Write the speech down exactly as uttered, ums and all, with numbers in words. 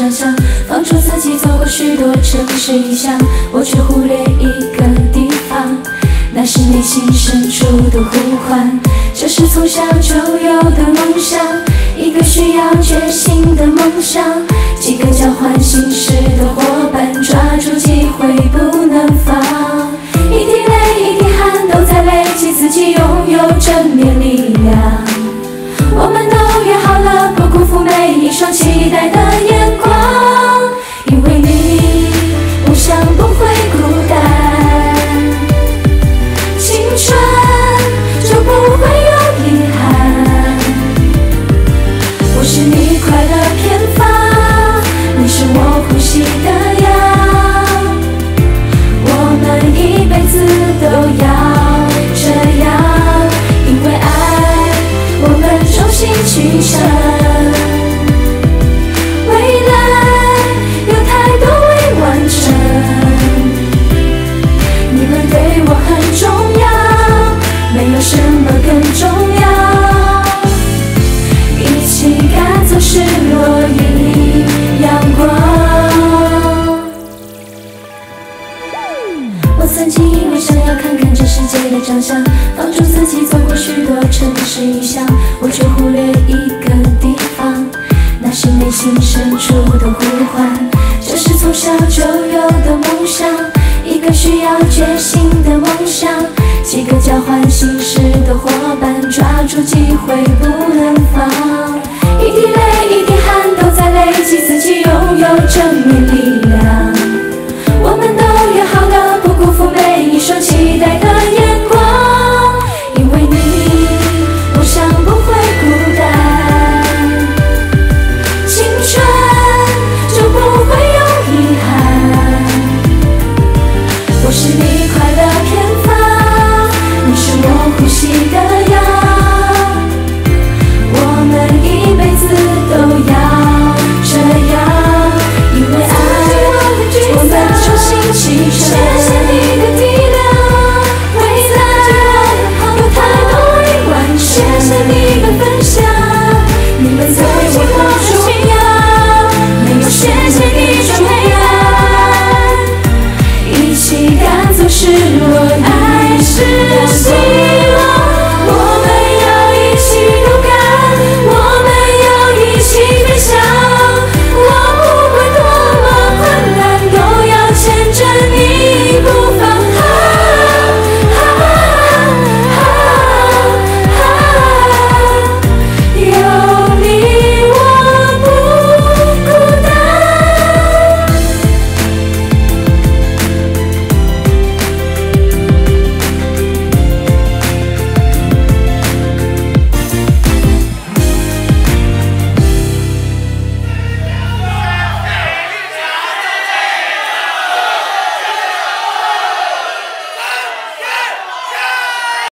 长相，放逐自己走过许多城市异乡，我却忽略一个地方，那是内心深处的呼唤。这是从小就有的梦想，一个需要决心的梦想，几个交换心事的伙伴，抓住机会不能放。一滴泪一滴汗都在累积自己拥有正面力量，我们都约好了不辜负每一双期待的眼光，因为你梦想不会孤单，青春就不会有遗憾。我是你快乐偏方，你是我呼吸的氧，我们一辈子都要这样，因为爱我们衷心去诚，未来有太多未完成，你们对我很重要，没有什么更重要，一起赶走失落与阳光。我曾经因为想要看看这世界的长相，放逐自己走过许多城市异乡，我却忽略一个地方，那是内心深处的呼唤。这是从小就有的梦想，一个需要决心的梦想，几个交换心事的伙伴，抓住机会不能放。一滴泪一滴汗都在累积自己拥有正面力量，